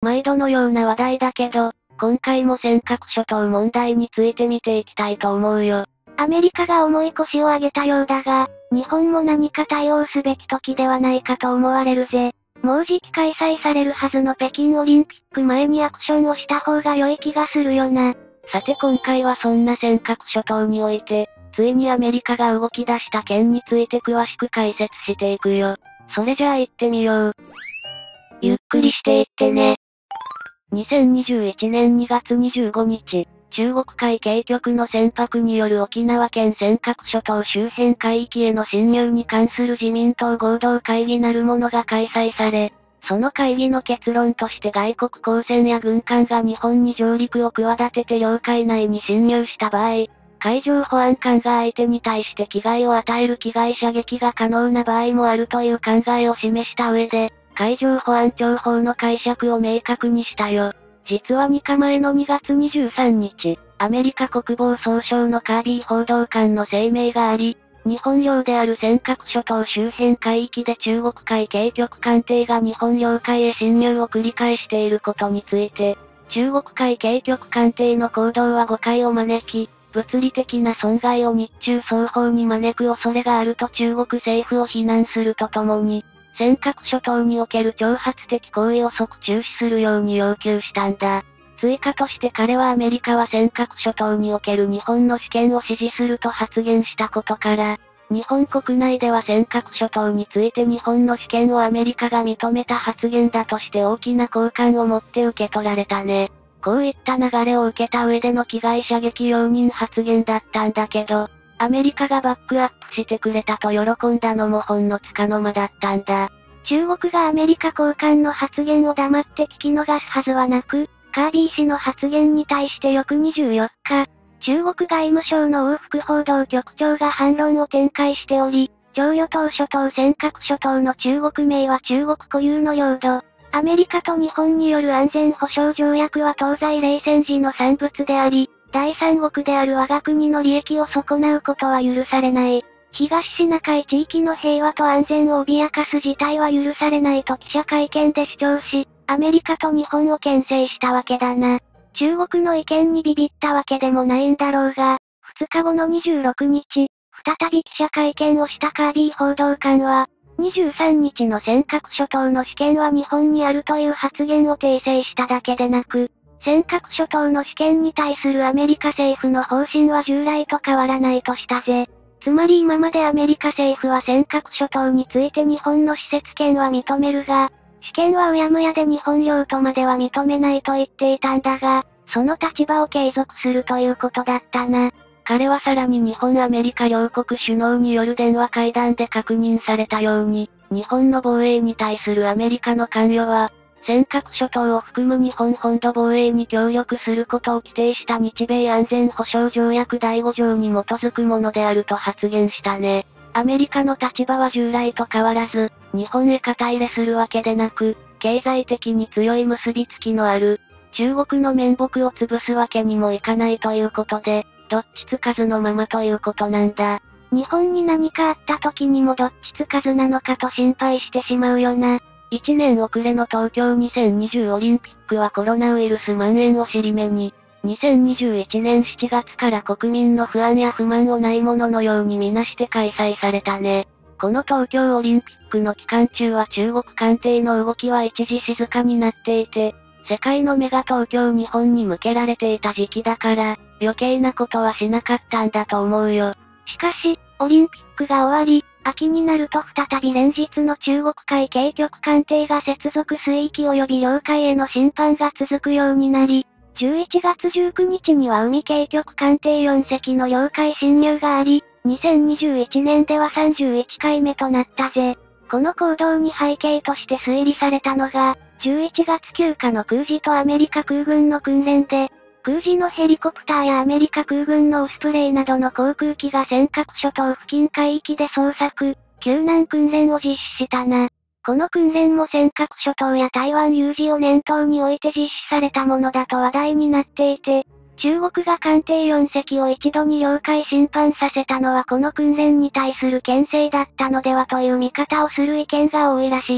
毎度のような話題だけど、今回も尖閣諸島問題について見ていきたいと思うよ。 アメリカが重い腰を上げたようだが、日本も何か対応すべき時ではないかと思われるぜ。もうじき開催されるはずの北京オリンピック前にアクションをした方が良い気がするよな。 さて今回はそんな尖閣諸島において、ついにアメリカが動き出した件について詳しく解説していくよ。それじゃあ行ってみよう。ゆっくりしていってね。2021年2月25日、中国海警局の船舶による沖縄県尖閣諸島周辺海域への侵入に関する自民党合同会議なるものが開催され、その会議の結論として外国公船や軍艦が日本に上陸を企てて領海内に侵入した場合、海上保安官が相手に対して危害を与える危害射撃が可能な場合もあるという考えを示した上で、海上保安庁法の解釈を明確にしたよ。実は2日前の2月23日、アメリカ国防総省のカービー報道官の声明があり、日本領である尖閣諸島周辺海域で中国海警局艦艇が日本領海へ侵入を繰り返していることについて、中国海警局艦艇の行動は誤解を招き、物理的な損害を日中双方に招く恐れがあると中国政府を非難するとともに、尖閣諸島における挑発的行為を即中止するように要求したんだ。追加として彼はアメリカは尖閣諸島における日本の主権を支持すると発言したことから、日本国内では尖閣諸島について日本の主権をアメリカが認めた発言だとして大きな好感を持って受け取られたね。こういった流れを受けた上での危害射撃容認発言だったんだけど、アメリカがバックアップしてくれたと喜んだのもほんの束の間だったんだ。 中国がアメリカ高官の発言を黙って聞き逃すはずはなく、カービー氏の発言に対して翌24日、中国外務省の王副報道局長が反論を展開しており、徴用島諸島尖閣諸島の中国名は中国固有の領土。アメリカと日本による安全保障条約は東西冷戦時の産物であり、第三国である我が国の利益を損なうことは許されない。東シナ海地域の平和と安全を脅かす事態は許されないと記者会見で主張し、アメリカと日本を牽制したわけだな。中国の意見にビビったわけでもないんだろうが、2日後の26日、再び記者会見をしたカービー報道官は、23日の尖閣諸島の主権は日本にあるという発言を訂正しただけでなく、尖閣諸島の主権に対するアメリカ政府の方針は従来と変わらないとしたぜ。つまり今までアメリカ政府は尖閣諸島について日本の施設権は認めるが、主権はうやむやで日本領とまでは認めないと言っていたんだが、その立場を継続するということだったな。 彼はさらに日本アメリカ両国首脳による電話会談で確認されたように、日本の防衛に対するアメリカの関与は、尖閣諸島を含む日本本土防衛に協力することを規定した日米安全保障条約第5条に基づくものであると発言したね。アメリカの立場は従来と変わらず、日本へ肩入れするわけでなく、経済的に強い結びつきのある、中国の面目を潰すわけにもいかないということで、どっちつかずのままということなんだ。 日本に何かあった時にもどっちつかずなのかと心配してしまうよな。 1年遅れの東京2020オリンピックはコロナウイルス蔓延を尻目に、2021年7月から国民の不安や不満をないもののようにみなして開催されたね。この東京オリンピックの期間中は中国艦艇の動きは一時静かになっていて、世界の目が東京日本に向けられていた時期だから、余計なことはしなかったんだと思うよ。 しかし、オリンピックが終わり、秋になると再び連日の中国海警局艦艇が接続水域及び領海への侵犯が続くようになり、11月19日には海警局艦艇4隻の領海侵入があり、2021年では31回目となったぜ。この行動に背景として推理されたのが、11月9日の空自とアメリカ空軍の訓練で、空自のヘリコプターやアメリカ空軍のオスプレイなどの航空機が尖閣諸島付近海域で捜索、救難訓練を実施したな。この訓練も尖閣諸島や台湾有事を念頭に置いて実施されたものだと話題になっていて、中国が艦艇4隻を一度に領海侵犯させたのはこの訓練に対する牽制だったのではという見方をする意見が多いらしい。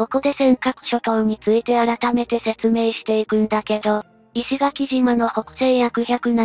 ここで尖閣諸島について改めて説明していくんだけど、石垣島の北西約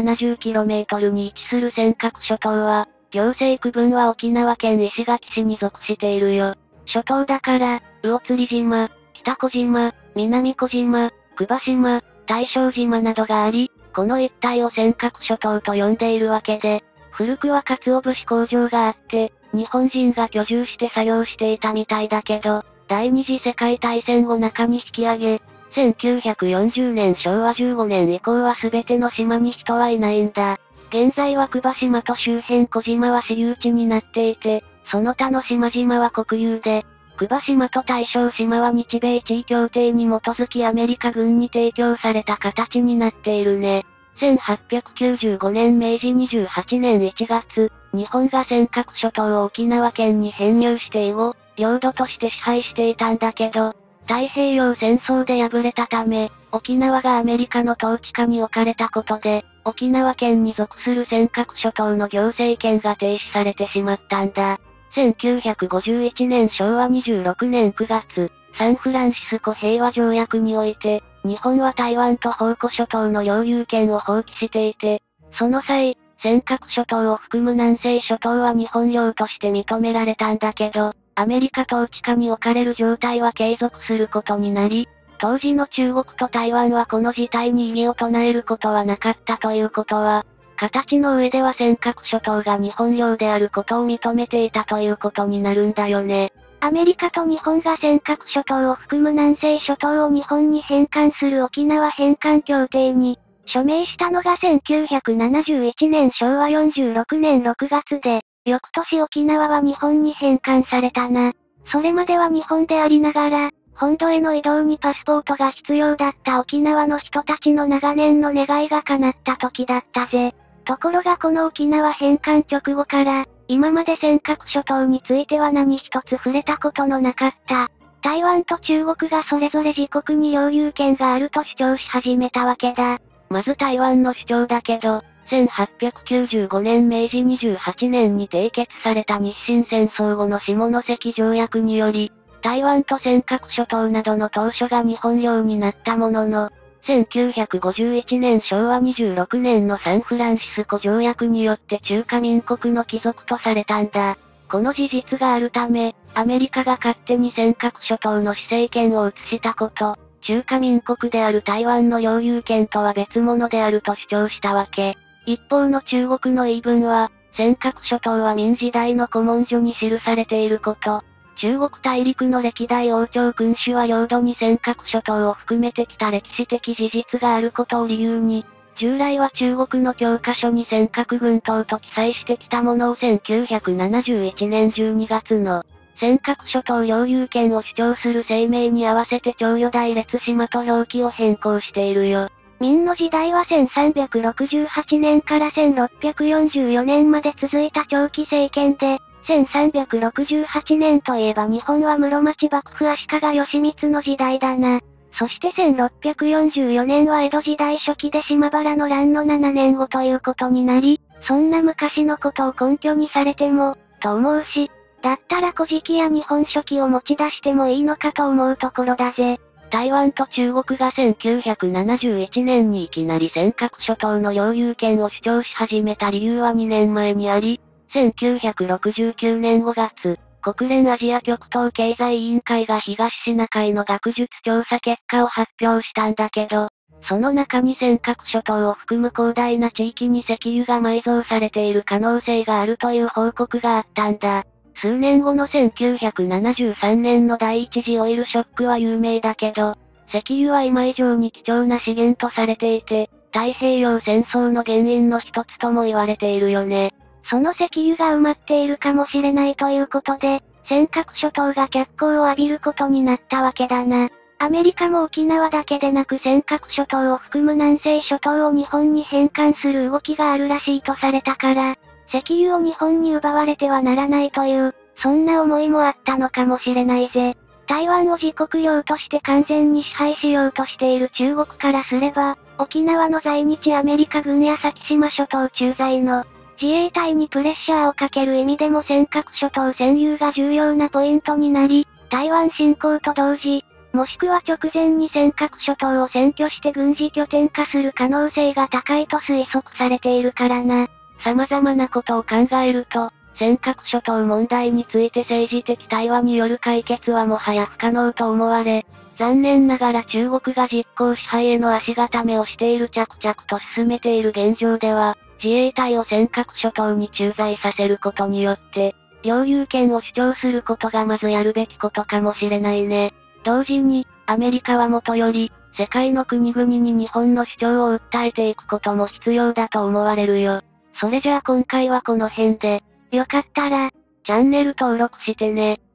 170km に位置する尖閣諸島は、行政区分は沖縄県石垣市に属しているよ。諸島だから、魚釣島、北小島、南小島、久場島、大正島などがあり、この一帯を尖閣諸島と呼んでいるわけで、古くは鰹節工場があって、日本人が居住して作業していたみたいだけど、第二次世界大戦後中に引き上げ、1940年昭和15年以降は全ての島に人はいないんだ。現在は久場島と周辺小島は私有地になっていて、その他の島々は国有で、久場島と大正島は日米地位協定に基づきアメリカ軍に提供された形になっているね。1895年明治28年1月、日本が尖閣諸島を沖縄県に編入して以後、領土として支配していたんだけど、太平洋戦争で敗れたため、沖縄がアメリカの統治下に置かれたことで、沖縄県に属する尖閣諸島の行政権が停止されてしまったんだ。1951年昭和26年9月、サンフランシスコ平和条約において、日本は台湾と宝庫諸島の領有権を放棄していて、その際、尖閣諸島を含む南西諸島は日本領として認められたんだけど、アメリカ統治下に置かれる状態は継続することになり、当時の中国と台湾はこの事態に異議を唱えることはなかったということは、形の上では尖閣諸島が日本領であることを認めていたということになるんだよね。 アメリカと日本が尖閣諸島を含む南西諸島を日本に返還する沖縄返還協定に、署名したのが1971年昭和46年6月で、翌年沖縄は日本に返還されたな。それまでは日本でありながら、本土への移動にパスポートが必要だった沖縄の人たちの長年の願いが叶った時だったぜ。ところがこの沖縄返還直後から、今まで尖閣諸島については何一つ触れたことのなかった。台湾と中国がそれぞれ自国に領有権があると主張し始めたわけだ。 まず台湾の主張だけど、1895年明治28年に締結された日清戦争後の下関条約により、台湾と尖閣諸島などの島嶼が日本領になったものの、1951年昭和26年のサンフランシスコ条約によって中華民国の帰属とされたんだ。この事実があるため、アメリカが勝手に尖閣諸島の施政権を移したこと、中華民国である台湾の領有権とは別物であると主張したわけ。一方の中国の言い分は、尖閣諸島は明時代の古文書に記されていること、中国大陸の歴代王朝君主は領土に尖閣諸島を含めてきた歴史的事実があることを理由に、従来は中国の教科書に尖閣群島と記載してきたものを1971年12月の尖閣諸島領有権を主張する声明に合わせて長与大列島と表記を変更しているよ。 明の時代は1368年から1644年まで続いた長期政権で、1368年といえば日本は室町幕府足利義満の時代だな。そして1644年は江戸時代初期で島原の乱の7年後ということになり、そんな昔のことを根拠にされても、と思うし、だったら古事記や日本書紀を持ち出してもいいのかと思うところだぜ。 台湾と中国が1971年にいきなり尖閣諸島の領有権を主張し始めた理由は2年前にあり、1969年5月、国連アジア極東経済委員会が東シナ海の学術調査結果を発表したんだけど、その中に尖閣諸島を含む広大な地域に石油が埋蔵されている可能性があるという報告があったんだ。数年後の1973年の第一次オイルショックは有名だけど、石油は今以上に貴重な資源とされていて、太平洋戦争の原因の一つとも言われているよね。 その石油が埋まっているかもしれないということで、尖閣諸島が脚光を浴びることになったわけだな。アメリカも沖縄だけでなく尖閣諸島を含む南西諸島を日本に返還する動きがあるらしいとされたから、石油を日本に奪われてはならないという、そんな思いもあったのかもしれないぜ。台湾を自国領として完全に支配しようとしている中国からすれば、沖縄の在日アメリカ軍や先島諸島駐在の自衛隊にプレッシャーをかける意味でも尖閣諸島占有が重要なポイントになり、 台湾侵攻と同時、もしくは直前に尖閣諸島を占拠して軍事拠点化する可能性が高いと推測されているからな。 様々なことを考えると、尖閣諸島問題について政治的対話による解決はもはや不可能と思われ、残念ながら中国が実効支配への足固めをしている着々と進めている現状では、自衛隊を尖閣諸島に駐在させることによって、領有権を主張することがまずやるべきことかもしれないね。同時に、アメリカはもとより、世界の国々に日本の主張を訴えていくことも必要だと思われるよ。それじゃあ今回はこの辺で、 よかったら、 チャンネル登録してね。